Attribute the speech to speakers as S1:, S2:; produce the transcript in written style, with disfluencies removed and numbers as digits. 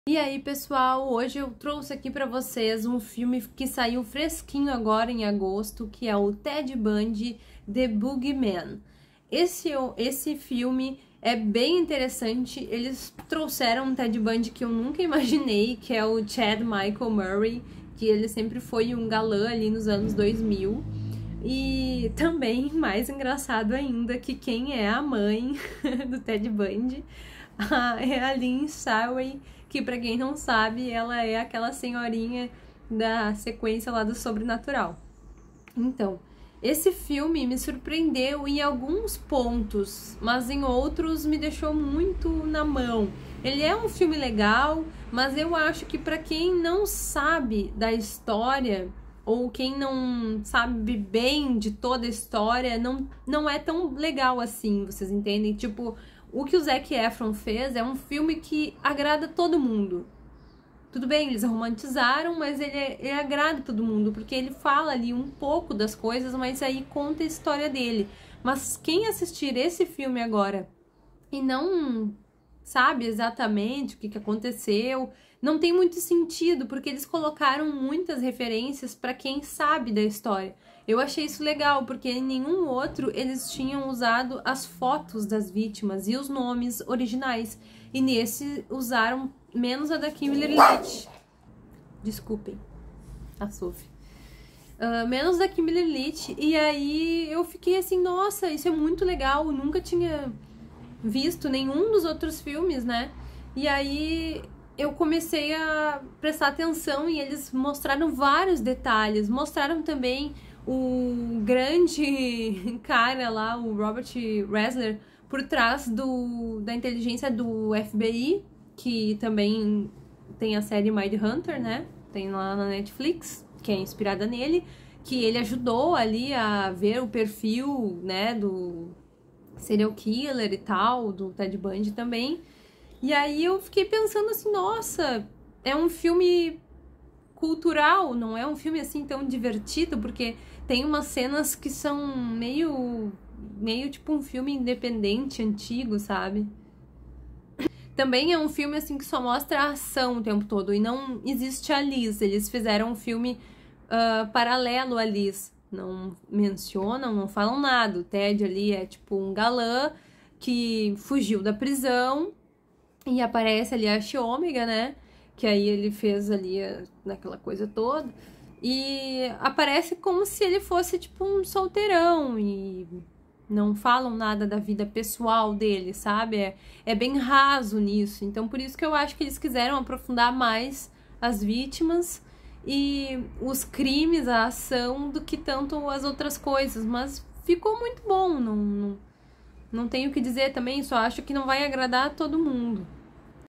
S1: E aí, pessoal, hoje eu trouxe aqui pra vocês um filme que saiu fresquinho agora em agosto, que é o Ted Bundy, The Boogeyman. Esse filme é bem interessante. Eles trouxeram um Ted Bundy que eu nunca imaginei, que é o Chad Michael Murray, que ele sempre foi um galã ali nos anos 2000. E também, mais engraçado ainda, que quem é a mãe do Ted Bundy é a Lynn Saway, que pra quem não sabe, ela é aquela senhorinha da sequência lá do Sobrenatural. Então, esse filme me surpreendeu em alguns pontos, mas em outros me deixou muito na mão. Ele é um filme legal, mas eu acho que pra quem não sabe da história, ou quem não sabe bem de toda a história, não é tão legal assim, vocês entendem? Tipo, o que o Zac Efron fez é um filme que agrada todo mundo. Tudo bem, eles romantizaram, mas ele agrada todo mundo, porque ele fala ali um pouco das coisas, mas aí conta a história dele. Mas quem assistir esse filme agora e não sabe exatamente o que aconteceu, não tem muito sentido, porque eles colocaram muitas referências para quem sabe da história. Eu achei isso legal, porque em nenhum outro eles tinham usado as fotos das vítimas e os nomes originais. E nesse usaram menos a da Kimberly Leach. Desculpem, a Sophie. Menos da Kimberly Leach. E aí eu fiquei assim, nossa, isso é muito legal. Eu nunca tinha visto nenhum dos outros filmes, né? E aí eu comecei a prestar atenção e eles mostraram vários detalhes. Mostraram também o grande cara lá, o Robert Ressler, por trás da inteligência do FBI, que também tem a série Mindhunter, né? Tem lá na Netflix, que é inspirada nele, que ele ajudou ali a ver o perfil, né, do serial killer e tal, do Ted Bundy também. E aí eu fiquei pensando assim, nossa, é um filme cultural, não é um filme assim tão divertido, porque tem umas cenas que são meio tipo um filme independente, antigo, sabe? Também é um filme assim que só mostra a ação o tempo todo e não existe a Liz. Eles fizeram um filme paralelo a Liz. Não mencionam, não falam nada. O Ted ali é tipo um galã que fugiu da prisão e aparece ali a Xiômega, né? Que aí ele fez ali naquela coisa toda. E aparece como se ele fosse tipo um solteirão e não falam nada da vida pessoal dele, sabe? É bem raso nisso. Então por isso que eu acho que eles quiseram aprofundar mais as vítimas e os crimes, a ação, do que tanto as outras coisas. Mas ficou muito bom, não tenho o que dizer também, só acho que não vai agradar a todo mundo.